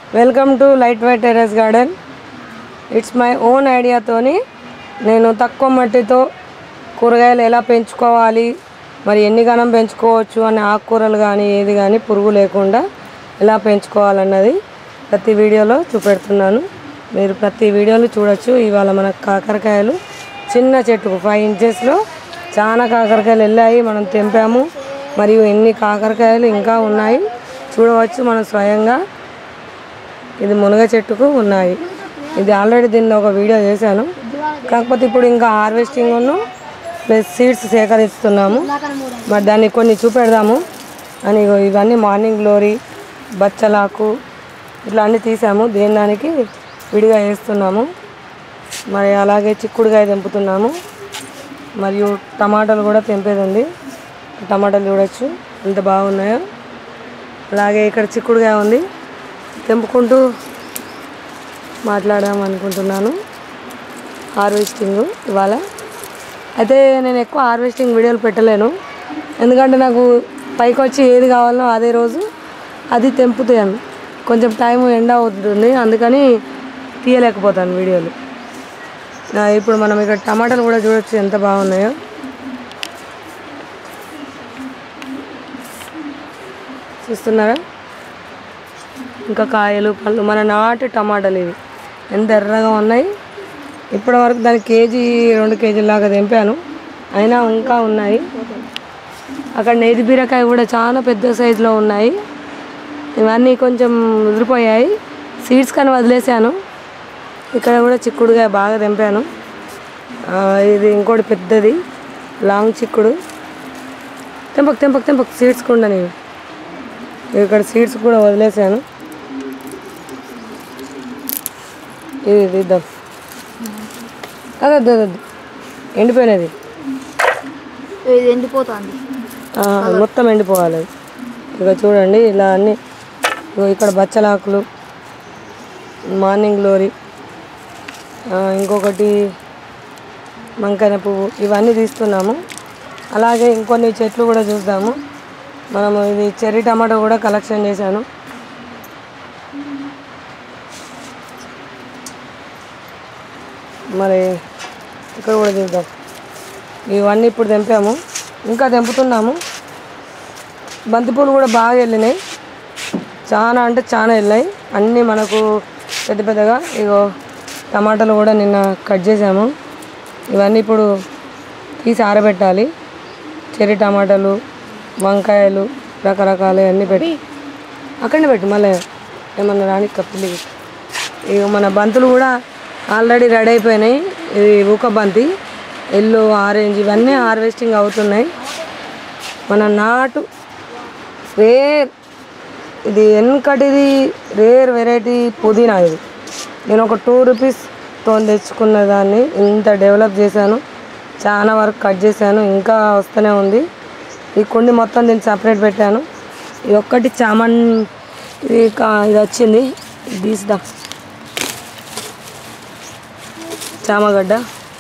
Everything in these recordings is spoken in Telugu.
Welcome to light weight terrace garden. It's my own ఐడియాతోని నేను తక్కువ మట్టితో కూరగాయలు ఎలా పెంచుకోవాలి, మరి ఎన్ని గణం పెంచుకోవచ్చు అని ఆకుకూరలు కానీ ఏది కానీ పురుగు లేకుండా ఎలా పెంచుకోవాలన్నది ప్రతి వీడియోలో చూపెడుతున్నాను. మీరు ప్రతి వీడియోలో చూడొచ్చు. ఇవాళ మన కాకరకాయలు చిన్న చెట్టుకు 5 ఇంచెస్లో చాలా కాకరకాయలు వెళ్ళాయి. మనం తెంపాము. మరియు ఎన్ని కాకరకాయలు ఇంకా ఉన్నాయి చూడవచ్చు మనం స్వయంగా. ఇది మునగ చెట్టుకు ఉన్నాయి. ఇది ఆల్రెడీ దీన్ని ఒక వీడియో చేశాను. కాకపోతే ఇప్పుడు ఇంకా హార్వెస్టింగ్ ప్లస్ సీడ్స్ సేకరిస్తున్నాము. మరి దాన్ని కొన్ని చూపెడదాము అని. ఇవన్నీ మార్నింగ్ గ్లోరీ, బచ్చలాకు ఇట్లా అన్నీ తీసాము. దానికి విడిగా వేస్తున్నాము. మరి అలాగే చిక్కుడుకాయ తెంపుతున్నాము. మరియు టమాటాలు కూడా తెంపేది ఉంది. టమాటాలు చూడొచ్చు ఎంత బాగున్నాయో. అలాగే ఇక్కడ చిక్కుడుకాయ ఉంది. తెంపుకుంటూ మాట్లాడదాం అనుకుంటున్నాను. హార్వెస్టింగ్ ఇవాళ అయితే నేను ఎక్కువ హార్వెస్టింగ్ వీడియోలు పెట్టలేను. ఎందుకంటే నాకు పైకి వచ్చి ఏది కావాలనో అదే రోజు అది తెంపుతాను. కొంచెం టైం ఎండ అవుతుంది, అందుకని తీయలేకపోతాను వీడియోలు. ఇప్పుడు మనం ఇక్కడ టమాటాలు కూడా చూడొచ్చు ఎంత బాగున్నాయో. చూస్తున్నారా? ఇంకా కాయలు పళ్ళు మన నాటు టమాటాలు ఇవి ఎంత ఎర్రగా ఉన్నాయి. ఇప్పటి వరకు దానికి కేజీ 2 కేజీల లాగా తెంపాను, అయినా ఇంకా ఉన్నాయి. అక్కడ నేతి బీరకాయ కూడా చాలా పెద్ద సైజులో ఉన్నాయి. ఇవన్నీ కొంచెం ఉదిరిపోయాయి, సీడ్స్ కానీ వదిలేసాను. ఇక్కడ కూడా చిక్కుడుగా బాగా తెంపాను. ఇది ఇంకోటి పెద్దది లాంగ్ చిక్కుడు. తెంపకు సీడ్స్ కూడా నేను ఇక్కడ సీడ్స్ కూడా వదిలేసాను. ఇది ఇద్దాం. అదొద్దు ఎండిపోయినది, ఎండిపోతుంది మొత్తం ఎండిపోవాలి. ఇక చూడండి ఇలా అన్నీ. ఇక్కడ బచ్చలాకులు, మార్నింగ్ గ్లోరీ, ఇంకొకటి వంకాయ పువ్వు, ఇవన్నీ తీస్తున్నాము. అలాగే ఇంకొన్ని చెట్లు కూడా చూద్దాము మనము. ఇది చెర్రీ టమాటో కూడా కలెక్షన్ చేశాను. మరి ఇక్కడ కూడా చూద్దాం. ఇవన్నీ ఇప్పుడు తెంపాము, ఇంకా తెంపుతున్నాము. బంతిపూలు కూడా బాగా వెళ్ళినాయి, చాలా అంటే చాలా వెళ్ళాయి అన్నీ మనకు పెద్ద పెద్దగా. ఇగో టమాటాలు కూడా నిన్న కట్ చేసాము. ఇవన్నీ ఇప్పుడు తీసి ఆరబెట్టాలి. చెర్రీ టమాటాలు, వంకాయలు రకరకాలు అన్నీ పెట్టి అక్కడనే పెట్టి మళ్ళీ ఏమన్నా రాని కప్పిలి. ఇక మన బంతులు కూడా ఆల్రెడీ రెడీ అయిపోయినాయి. ఇది ఊక బంతి, ఎల్లో, ఆరెంజ్ ఇవన్నీ హార్వెస్టింగ్ అవుతున్నాయి. మన నాటు రేర్, ఇది వెనకటిది రేర్ వెరైటీ పుదీనా. ఇది నేను ఒక 2 రూపీస్తో తెచ్చుకున్న దాన్ని ఇంత డెవలప్ చేశాను. చాలా వరకు కట్ చేశాను, ఇంకా వస్తూనే ఉంది. ఈ కుండి మొత్తం దీన్ని సపరేట్ పెట్టాను. ఇది ఒక్కటి చామన్ ఇది వచ్చింది, ఇది తీద్దాం. చామగడ్డ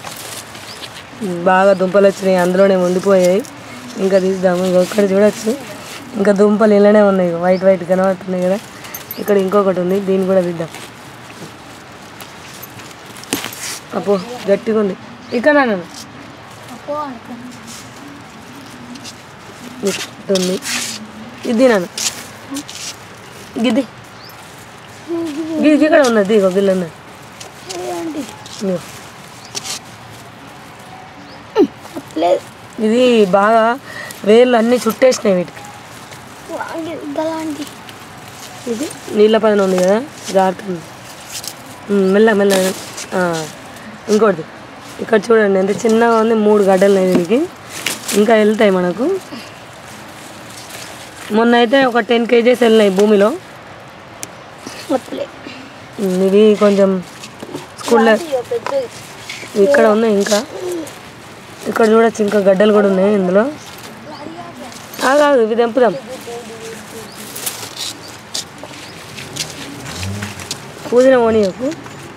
బాగా దుంపలు వచ్చినాయి, అందులోనే ఉండిపోయాయి. ఇంకా తీద్దాము. ఇంకొకటి చూడొచ్చు, ఇంకా దుంపలు ఇలానే ఉన్నాయి, వైట్ కనబడుతున్నాయి కదా. ఇక్కడ ఇంకొకటి ఉంది, దీన్ని కూడా తీద్దాం. అప్పో గట్టిగా ఉంది. ఇక్కడ నన్ను ఉంది, ఇది నన్ను గిద్ది గిది ఇక్కడ ఉన్నది. ఇగో గిల్లన్నది. ఇది బాగా వేర్లు అన్నీ చుట్టేసినాయి వీటికి. ఇది నీళ్ళ పైన ఉంది కదా, జారుతుంది మెల్ల. ఇంకోటి ఇక్కడ చూడండి ఎంత చిన్నగా ఉంది, 3 గడ్డలు ఉన్నాయి దీనికి. ఇంకా వెళ్తాయి మనకు. మొన్న అయితే ఒక 10 కేజీస్ వెళ్ళినాయి భూమిలో. ఇవి కొంచెం స్కూల్లో ఇక్కడ ఉన్నాయి. ఇంకా ఇక్కడ చూడొచ్చు, ఇంకా గడ్డలు కూడా ఉన్నాయి ఇందులో. కాదు ఇవి తెంపుదాం. పుదీనా ఓనియకు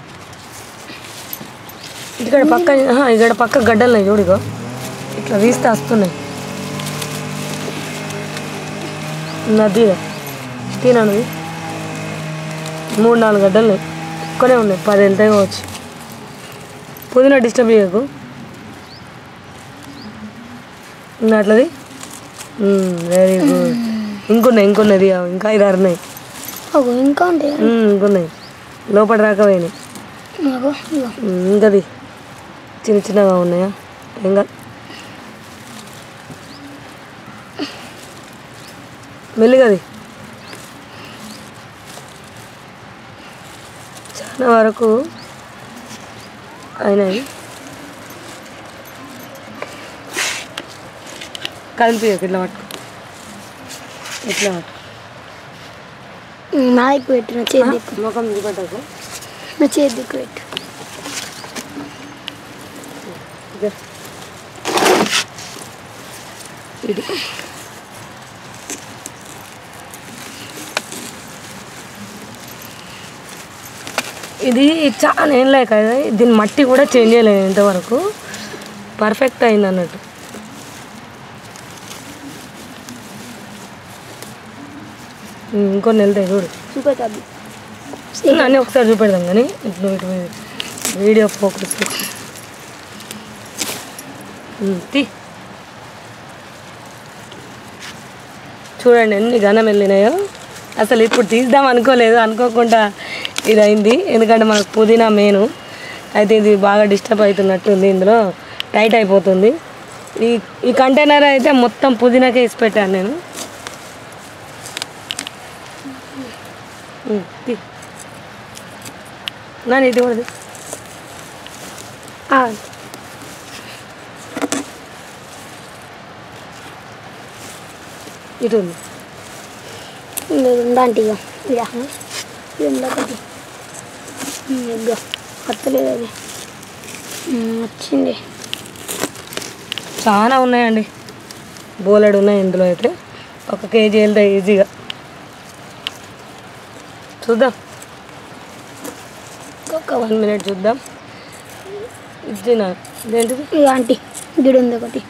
ఇక్కడ పక్క గడ్డలు ఉన్నాయి చూడిగో, ఇట్లా తీస్తే వస్తున్నాయి. నది తినను 3-4 గడ్డలు ఎక్కువనే ఉన్నాయి, 10 వెళ్తాయి కావచ్చు. పుదీనా డిస్టర్బ్ చేయకు అట్లది. Very good. ఇంకున్నది ఇంకా 5-6 ఉన్నాయి. ఇంకున్నాయి లోపల రాకపోయినాయి. ఇంకది చిన్నగా ఉన్నాయా? ఇంకా మెల్లిగది చాలా వరకు అయినాయి. కలిపి ఇట్లా పట్టుకో, ఇట్లా నాయకు పెట్టిన చేతి ముఖం పెట్టకు, నా చేతికి పెట్టు. ఇది ఇది చాలా ఏం లేక దీని మట్టి కూడా చేంజ్ చేయలేదు ఇంతవరకు, పర్ఫెక్ట్ అయింది అన్నట్టు. ఇంకొన్ని వెళ్తాయి చూడు, అన్నీ ఒకసారి చూపెడదాం. కానీ ఇటు వీడియో ఫోకస్ చూడండి ఎన్ని ఘనం వెళ్ళినాయో. అసలు ఇప్పుడు తీద్దాం అనుకోలేదు, అనుకోకుండా ఇది అయింది. ఎందుకంటే మనకు పుదీనా మెయిన్ అయితే ఇది బాగా డిస్టర్బ్ అవుతున్నట్టుంది, ఇందులో టైట్ అయిపోతుంది. ఈ కంటైనర్ అయితే మొత్తం పుదీనాకే ఇసి పెట్టాను నేను. నాని ఇది కూడా ఇటు ఉంది ఉందంటే వస్తలేదు, అది వచ్చింది. చాలా ఉన్నాయండి, బోలెడు ఉన్నాయి ఇందులో. అయితే 1 కేజీ వెళ్తాయి ఈజీగా. చూద్దాం, ఒక 1 మినిట్ చూద్దాం. ఇదేంటిది ఆంటీ గిడి ఉంది ఒకటి,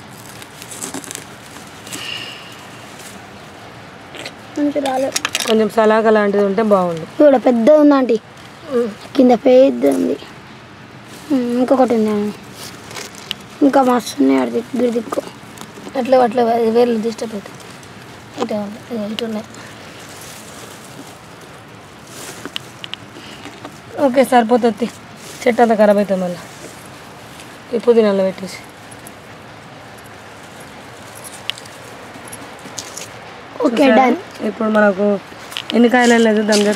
మంచి రాలేదు. కొంచెం సలాక లాంటిది ఉంటే బాగుంది. ఇక్కడ పెద్దది ఉంది ఆంటీ, కింద పెద్ద ఉంది. ఇంకొకటి ఉంది, ఇంకా మస్తు ఉన్నాయి. అడి గిడి దిక్కు అట్లా వేర్లు డిస్టర్బ్ అవుతాయి. ఇటు ఉన్నాయి. ఓకే సరిపోతుంది, చెట్టు అంతా ఖరాబ్ అవుతుంది. మళ్ళీ ఈ పుదీనాలో పెట్టేసి ఓకే డన్. ఇప్పుడు మనకు ఎన్ని కాయలు వెళ్ళలేదు దగ్గర,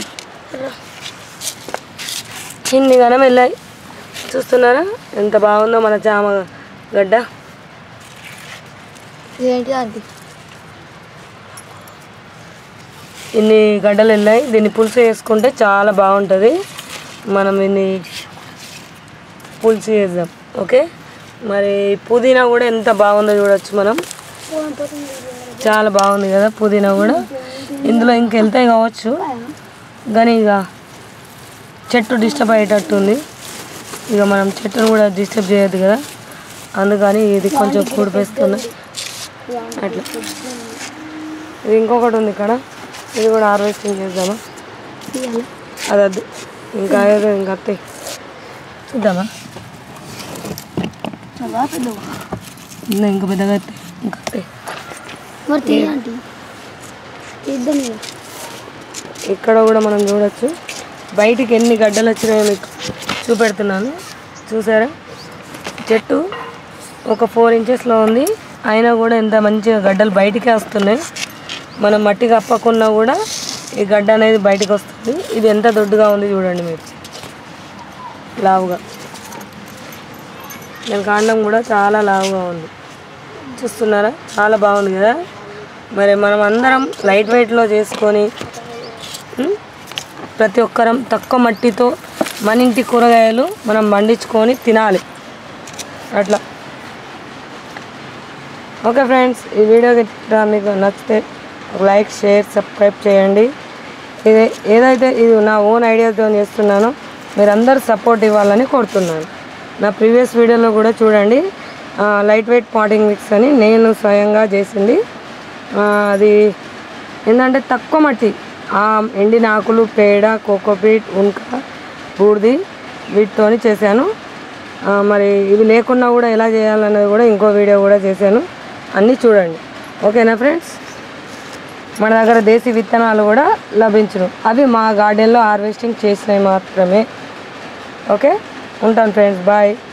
ఇన్ని ఘనం వెళ్ళాయి. చూస్తున్నారా ఎంత బాగుందో మన జామ గడ్డ. ఇన్ని గడ్డలు వెళ్ళాయి. దీన్ని పులుసు వేసుకుంటే చాలా బాగుంటుంది. మనం ఇన్ని పులుసు వేద్దాం. ఓకే, మరి పుదీనా కూడా ఎంత బాగుందో చూడొచ్చు మనం. చాలా బాగుంది కదా పుదీనా కూడా. ఇందులో ఇంక వెళ్తాయి కావచ్చు, కానీ ఇక చెట్టు డిస్టర్బ్ అయ్యేటట్టుంది. ఇక మనం చెట్టును కూడా డిస్టర్బ్ చేయొద్దు కదా, అందుకని ఇది కొంచెం కూడిపేస్తున్నా అట్లా. ఇది ఇంకొకటి ఉంది ఇక్కడ, ఇది కూడా హార్వెస్టింగ్ చేద్దామా? అది వద్దు, ఇంకా ఏదో ఇంకా వస్తాయి చూద్దామా? ఇంకా పెద్దగా వస్తాయి, ఇంకా వస్తాయి. ఇక్కడ కూడా మనం చూడొచ్చు. బయటికి ఎన్ని గడ్డలు వచ్చినాయో మీకు చూపెడుతున్నాను. చూసారా, చెట్టు ఒక 4 ఇంచెస్లో ఉంది, అయినా కూడా ఎంత మంచిగా గడ్డలు బయటికే వస్తున్నాయి. మనం మట్టి కప్పకున్నా కూడా ఈ గడ్డ అనేది బయటకు వస్తుంది. ఇది ఎంత దొడ్డుగా ఉంది చూడండి మీరు, లావుగా. దాని కాండం కూడా చాలా లావుగా ఉంది, చూస్తున్నారా? చాలా బాగుంది కదా. మరి మనం అందరం లైట్ వెయిట్లో చేసుకొని ప్రతి ఒక్కరం తక్కువ మట్టితో మన ఇంటి కూరగాయలు మనం పండించుకొని తినాలి అట్లా. ఓకే ఫ్రెండ్స్, ఈ వీడియో గిట్లా మీకు నచ్చితే లైక్, షేర్, సబ్స్క్రైబ్ చేయండి. ఏదైతే ఇది నా ఓన్ ఐడియాతో చేస్తున్నానో మీరందరూ సపోర్ట్ ఇవ్వాలని కోరుతున్నాను. నా ప్రీవియస్ వీడియోలో కూడా చూడండి, లైట్ వెయిట్ పాటింగ్ మిక్స్ అని నేను స్వయంగా చేసింది. అది ఏంటంటే తక్కువ మట్టి, ఎండిన ఆకులు, పేడ, కోకోపీట్, ఉన్క, బూడిది వీటితోని చేశాను. మరి ఇవి లేకున్నా కూడా ఎలా చేయాలన్నది కూడా ఇంకో వీడియో కూడా చేశాను. అన్నీ చూడండి. ఓకేనా ఫ్రెండ్స్? మన దగ్గర దేశీ విత్తనాలు కూడా లభించును. అవి మా గార్డెన్లో హార్వెస్టింగ్ చేసినవి మాత్రమే. ఓకే, ఉంటాను ఫ్రెండ్స్, బాయ్.